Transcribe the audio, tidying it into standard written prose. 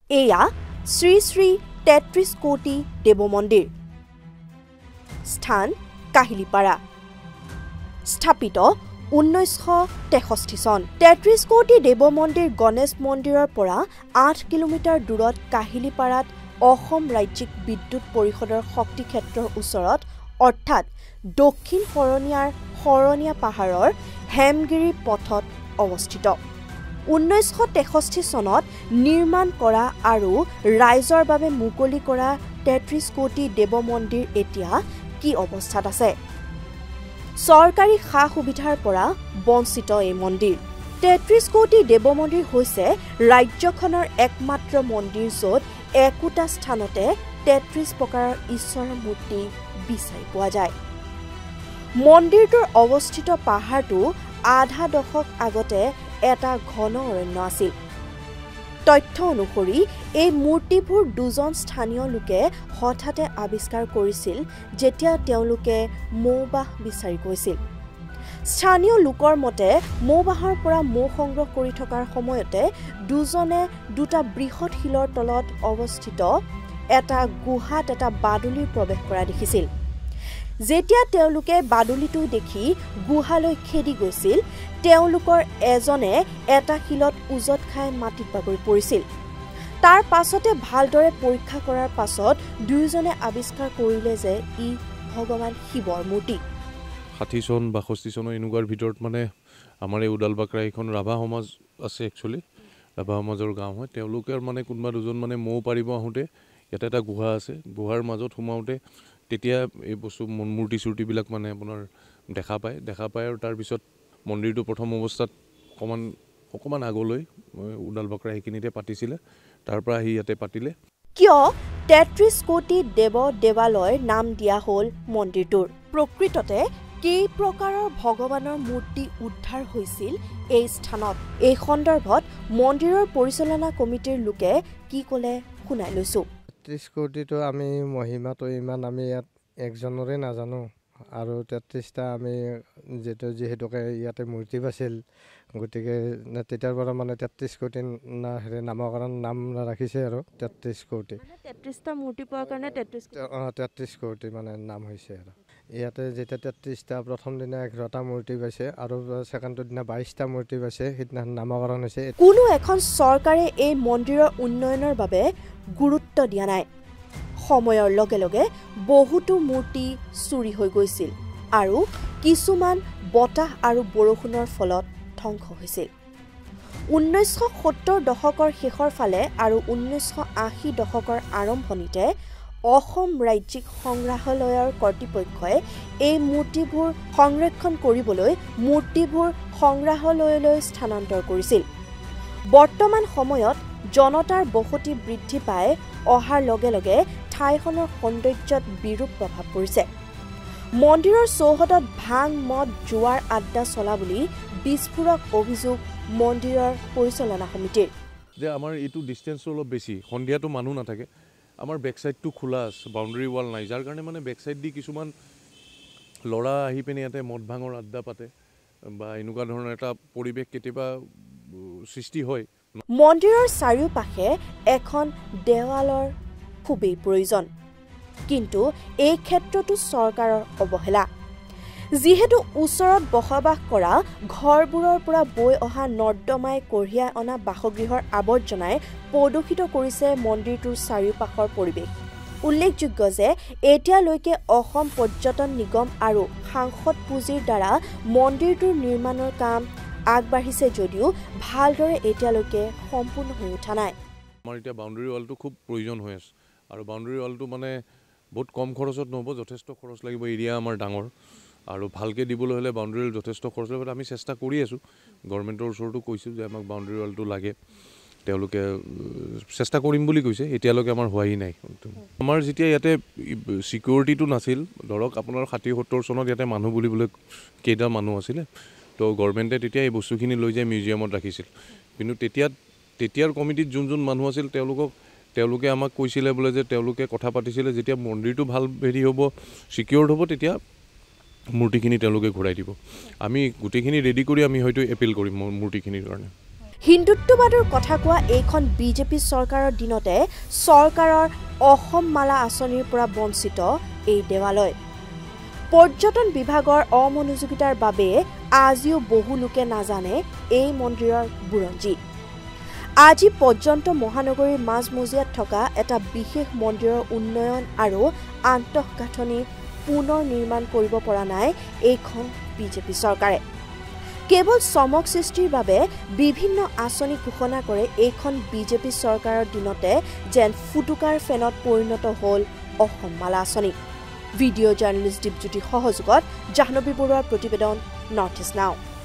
এয়া শ্ৰী শ্ৰী ৩৩ কোটি দেৱ মন্দিৰ স্থান কাহিলিপাৰা স্থাপিত ১৯৬৩ চন ৩৩ কোটি দেৱ মন্দিৰ গণেশ মন্দিৰৰ পৰা ৮ কিলোমিটাৰ দূৰত কাহিলিপাৰাত অসম ৰাজ্যিক বিদ্যুৎ পৰিষদৰ শক্তি ক্ষেত্ৰৰ ওচৰত অৰ্থাৎ দক্ষিণ শৰণীয়া পাহাৰৰ হেমগিৰি পথত অৱস্থিত ১৯৬৩ চনত নিৰ্মাণ কৰা আৰু ৰাইজৰ বাবে মুকলি কৰা ৩৩ কোটি দেৱ মন্দিৰ এতিয়া কি অৱস্থাত আছে চৰকাৰী সা-সুবিধাৰ পৰা বঞ্চিত এই মন্দিৰ ৩৩ কোটি দেৱ মন্দিৰ হৈছে ৰাজ্যখনৰ একমাত্ৰ মন্দিৰ য'ত একোটা স্থানতে ৩৩ প্ৰকাৰৰ ঈশ্বৰৰ মূৰ্তি বিচাৰি পোৱা যায় মন্দিৰটোৰ অৱস্থিত পাহাৰটো আধা দশক আগতে এটা ঘন অৰণ্য আছিল তথ্য অনুসৰি এই মূৰ্তিবোৰ দুজন স্থানীয় লোকে হঠাতে আৱিষ্কাৰ কৰিছিল যেতিয়া তেওঁলোকে মৌবাহ বিচাৰি গৈছিল স্থানীয় লোকৰ মতে মৌবাহৰ পৰা মৌ সংগ্ৰহ কৰি থকাৰ সময়তে দুজনে দুটা বৃহৎ শিলৰ তলত অৱস্থিত এটা গুহাত এটা বাদুলিৰ প্ৰৱেশ কৰা দেখিছিল যেতিয়া তেওঁলোকে বাদুলিটো দেখি গুহালৈ খেদি গৈছিল তেওঁলোকৰ এজনে এটা শিলত উজত খাই মাটিত বাগৰি পৰিছিল তাৰ পাছতে ভালদৰে পৰীক্ষা কৰাৰ পাছত দুইজনে আৱিষ্কাৰ কৰিলে যে ই ভগৱান শিৱৰ মূৰ্তি ৬০ চন ৬২ চনৰ এনেকুৱাৰ ভিতৰত মানে আমাৰ এই উদালবাকৰা এখন ৰাভা সমাজ আছে একচুৱেলি ৰাভা সমাজৰ গাঁও হয় তেওঁলোকে মানে কোনোবা দুজন মানে মৌ পাৰিব আহোঁতে ইয়াতে এটা গুহা আছে গুহাৰ মাজত সোমাওঁতে তেতিয়া এই বস্তু মূৰ্তি-চূৰ্তিবিলাক মানে আপোনাৰ দেখা পায় আৰু তাৰপিছত মন্দিৰটো প্ৰথম অৱস্থাত অকণমান আগলৈ উদালবাকৰা সেইখিনিতে পাতিছিলে তাৰ পৰা আহি ইয়াতে পাতিলে কিয় ৩৩ কোটি দেৱালয়ৰ নাম দিয়া হ'ল মন্দিৰটোৰ প্ৰকৃততে কেই প্ৰকাৰৰ ভগৱানৰ মূৰ্তি উদ্ধাৰ হৈছিল এই স্থানত এই সন্দৰ্ভত মন্দিৰৰ পৰিচালনা কমিটিৰ লোকে কি ক'লে শুনাই লৈছো ৩৩ কোটিটো আমি মহিমাটো ইমান আমি ইয়াত একজনৰে নাজানো আৰু ৩৩টা আমি যিহেতুকে ইয়াতে মূৰ্তি পাইছিল গতিকে তেতিয়াৰ পৰা মানে ৩৩ কোটি নামকৰণ নাম ৰাখিছে আৰু ৩৩ কোটি ৩৩টা মূৰ্তি পোৱাৰ কাৰণে ৩৩ কোটি মানে নাম হৈছে আৰু ইয়াতে যেতিয়া ৩৩টা প্ৰথম দিনা ১১টা মূৰ্তি পাইছে আৰু ছেকেণ্ডৰ দিনা ২২টা মূৰ্তি পাইছে সেইদিনা নামকৰণ হৈছে কোনো এখন চৰকাৰে এই মন্দিৰৰ উন্নয়নৰ বাবে গুৰুত্ব দিয়া নাই সময়ৰ লগে লগে বহুতো মূৰ্তি চুৰি হৈ গৈছিল আৰু কিছুমান বতাহ আৰু বৰষুণৰ ফলত ধ্বংস হৈছিল ১৯৭০ দশকৰ শেষৰ ফালে আৰু ১৯৮০ দশকৰ আৰম্ভণিতে অসম ৰাজ্যিক সংগ্ৰহালয়ৰ কৰ্তৃপক্ষই এই মূৰ্তিবোৰ সংৰক্ষণ কৰিবলৈ মূৰ্তিবোৰ সংগ্ৰহালয়লৈ স্থানান্তৰ কৰিছিল বৰ্তমান সময়ত জনতাৰ বসতি বৃদ্ধি পাই অহাৰ লগে লগে ঠাইখনৰ সৌন্দৰ্যত বিৰূপ প্ৰভাৱ পৰিছে মন্দিৰৰ চৌহদত ভাং মদ জুৱাৰ আড্ডা চলা বুলি বিস্ফোৰক অভিযোগ মন্দিৰৰ পৰিচালনা সমিতিৰ যে আমাৰ এইটো ডিষ্টেঞ্চটো অলপ বেছি সন্ধিয়াটো মানুহ নাথাকে আমাৰ বেক চাইডটো খোলা আছে বাউণ্ডাৰী ৱাল নাই যাৰ কাৰণে মানে বেক চাইড দি কিছুমান ল'ৰা আহি পিনে ইয়াতে মদ ভাঙৰ আড্ডা পাতে বা এনেকুৱা ধৰণৰ এটা পৰিৱেশ কেতিয়াবা সৃষ্টি হয় মন্দিৰৰ চাৰিওপাশে এখন দেৱালৰ খুবেই প্ৰয়োজন কিন্তু এই ক্ষেত্ৰতো চৰকাৰৰ অৱহেলা যিহেতু ওচৰত বসবাস কৰা ঘৰবোৰৰ পৰা বৈ অহা নৰ্দমাই কঢ়িয়াই অনা বাসগৃহৰ আৱৰ্জনাই প্ৰদূষিত কৰিছে মন্দিৰটোৰ চাৰিওপাশৰ পৰিৱেশ উল্লেখযোগ্য যে এতিয়ালৈকে অসম পৰ্যটন নিগম আৰু সাংসদ পুঁজিৰ দ্বাৰা মন্দিৰটোৰ নিৰ্মাণৰ কাম আগবাঢ়িছে যদিও ভালদৰে এতিয়ালৈকে সম্পূৰ্ণ হৈ উঠা নাই আমাৰ এতিয়া বাউণ্ডাৰী ৱালটো খুব প্ৰয়োজন হৈ আছে আৰু বাউণ্ডাৰী ৱালটো মানে বহুত কম খৰচত নহ'ব যথেষ্ট খৰচ লাগিব এৰিয়া আমাৰ ডাঙৰ আৰু ভালকৈ দিবলৈ হ'লে বাউণ্ডাৰী ৱাল যথেষ্ট খৰচ লাগিব আমি চেষ্টা কৰি আছোঁ গভৰ্ণমেণ্টৰ ওচৰতো কৈছোঁ যে আমাক বাউণ্ডাৰী ৱালটো লাগে তেওঁলোকে চেষ্টা কৰিম বুলি কৈছে এতিয়ালৈকে আমাৰ হোৱাই নাই আমাৰ যেতিয়া ইয়াতে ছিকিউৰিটিটো নাছিল ধৰক আপোনাৰ ৬০-৭০ চনত ইয়াতে মানুহ বুলিবলৈ কেইটা মানুহ আছিলে তো গভৰ্ণমেণ্টে তেতিয়া এই বস্তুখিনি লৈ যায় মিউজিয়ামত ৰাখিছিল কিন্তু তেতিয়াৰ কমিটিত যোন মানুহ আছিল তেওঁলোকে আমাক কৈছিলে বোলে যে তেওঁলোকে কথা পাতিছিলে যেতিয়া মন্দিৰটো ভাল হেৰি হ'ব ছিকিউৰ্ড হ'ব তেতিয়া মূৰ্তিখিনি তেওঁলোকে ঘূৰাই দিব আমি গোটেইখিনি ৰেডি কৰি আমি হয়তো এপিল কৰিম মূৰ্তিখিনিৰ কাৰণে হিন্দুত্ববাদৰ কথা কোৱা এইখন বিজেপি চৰকাৰৰ দিনতে চৰকাৰৰ অসম মালা আঁচনিৰ পৰা বঞ্চিত এই দেৱালয় পৰ্যটন বিভাগৰ অমনোযোগিতাৰ বাবে আজিও বহু লোকে নাজানে এই মন্দিৰৰ বুৰঞ্জী আজি পৰ্যন্ত মহানগৰীৰ মাজমজিয়াত থকা এটা বিশেষ মন্দিৰৰ উন্নয়ন আৰু আন্তঃগাঁথনি পুনৰ নিৰ্মাণ কৰিব পৰা নাই এইখন বিজেপি চৰকাৰে কেৱল চমক সৃষ্টিৰ বাবে বিভিন্ন আঁচনি ঘোষণা কৰে এইখন বিজেপি চৰকাৰৰ দিনতে যেন ফুটুকাৰ ফেনত পৰিণত হ'ল অসম মালা আঁচনি ভিডিঅ' জাৰ্নেলিষ্ট দীপজ্যোতি সহযোগত জাহ্নৱী বৰুৱাৰ প্ৰতিবেদন নৰ্থ ইষ্ট নাও